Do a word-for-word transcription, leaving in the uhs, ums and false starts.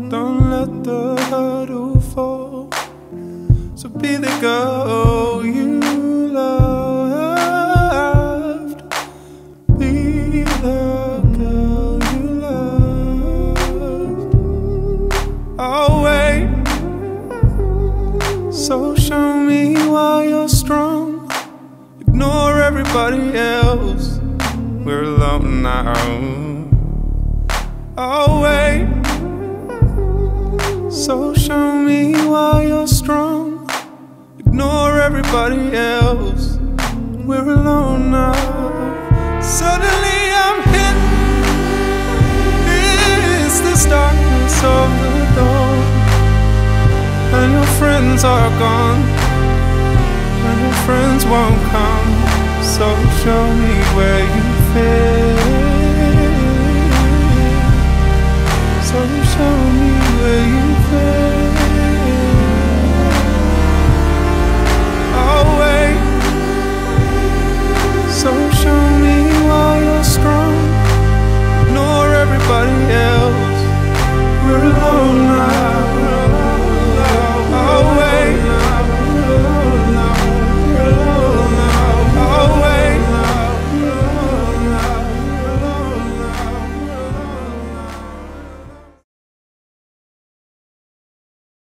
don't let the hurdle fall. So be the girl you loved. Be the girl you loved. I'll wait. So show me why you're strong. Ignore everybody else. We're alone now. I'll wait. So show me why you're strong. Ignore everybody else. We're alone now. Suddenly I'm hit. It's this darkness of the dawn, and your friends are gone, and your friends won't come. So show me where you fit.